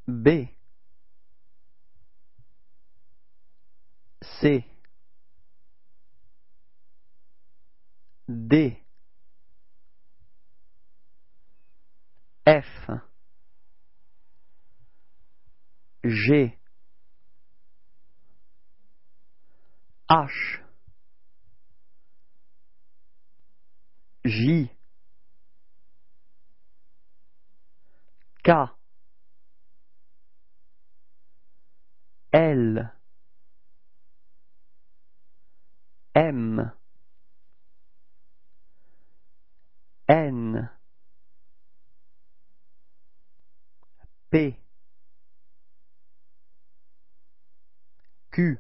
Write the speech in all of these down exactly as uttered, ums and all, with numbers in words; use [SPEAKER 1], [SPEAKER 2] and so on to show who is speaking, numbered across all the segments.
[SPEAKER 1] B, C, D, F, G, H, J, K, L, M, N, P, Q,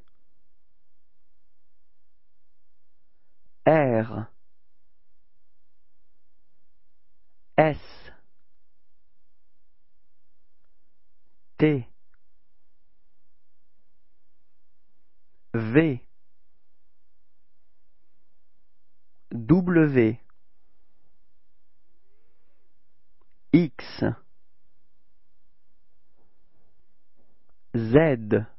[SPEAKER 1] R, S, T, V, W, X, Z,